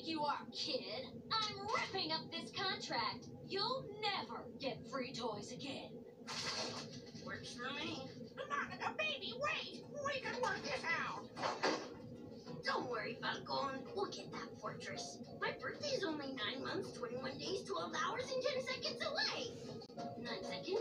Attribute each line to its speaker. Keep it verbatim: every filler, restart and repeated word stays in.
Speaker 1: think you are, kid? I'm ripping up this contract. You'll never get free toys again.
Speaker 2: Works for me. Monica, baby, wait! We can work this out. Don't worry, Falcon. We'll get that fortress. My birthday's only nine months, twenty-one days, twelve hours, and ten seconds away. Nine seconds.